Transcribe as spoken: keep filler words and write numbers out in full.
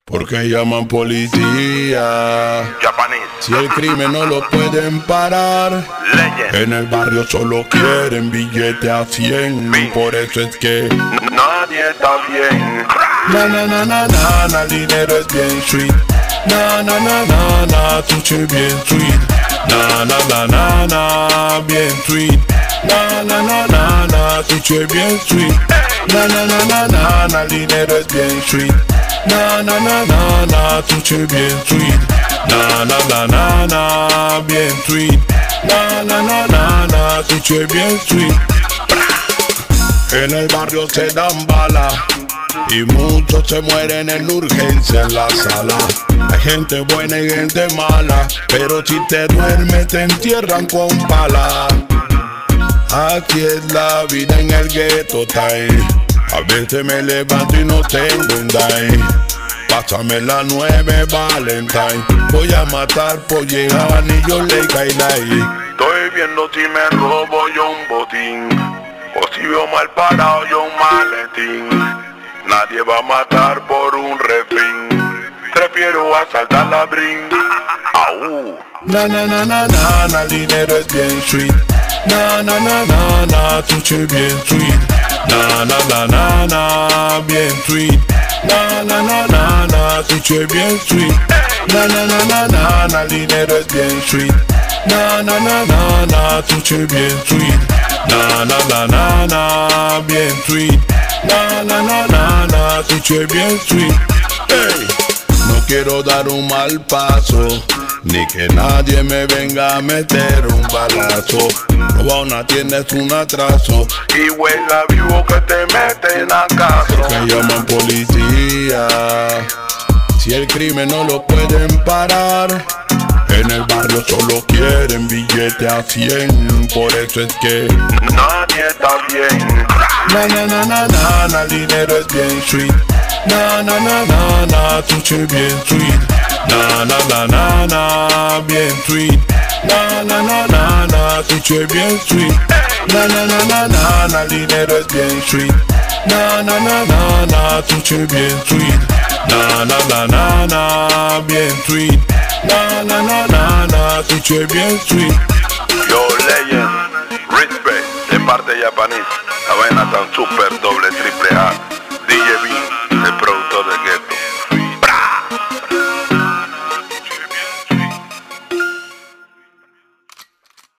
Porque llaman policía. Japanese. Si el crimen no lo pueden parar, Legend. en el barrio solo quieren billete a cien. Bin. Por eso es que Nadie está bien. na na na na na na, el dinero es bien sweet. Na na na na na, tuche bien sweet. Na na na na na, bien sweet. Na na na na na, tuche bien sweet. Na na na na na na, el dinero es bien sweet. Na na na na na, tuche bien sweet. Na na na na na, bien sweet. Na na na na na, tuche bien sweet. En el barrio se dan balas y muchos se mueren en urgencia en la sala. Hay gente buena y gente mala, pero si te duermes te entierran con pala. Aquí es la vida en el ghetto time. A veces me levanto y no tengo un dime. Pásame la nueve Valentine. Voy a matar por llegar a anillo le caída ahí. Estoy viendo si me robo yo un botín o si veo mal parado yo un maletín. Nadie va a matar por un refín. Prefiero asaltar la brin. Au. Na na na na na na, el dinero es bien sweet. Na na na na na, tuche bien sweet. Na na na na na, bien sweet. Na na na na na, tuche bien sweet. Na na na na na na, el dinero es bien sweet. Na na na na na, tuche bien sweet. Na na na na na, bien sweet. Na na na na na, tuche bien sweet. Hey. No quiero dar un mal paso, ni que nadie me venga a meter un balazo. Robar una tienda es un atraso Y huela vivo que te meten a caso. que llaman policía. Si el crimen no lo pueden parar, en el barrio solo quieren billete a cien. Por eso es que Nadie está bien. na na na na na na, el dinero es bien sweet. Na na na na na, tuche bien sweet. Na na na na na, bien sweet. Na na na na na, tuche bien sweet. Na na na na na na, el dinero es bien sweet. Na na na na na, tuche bien sweet. Na na na na na, bien sweet. Na na na na na, tuche bien sweet. Yo Legend. Respect. De parte japonés. La vaina tan super doble triple.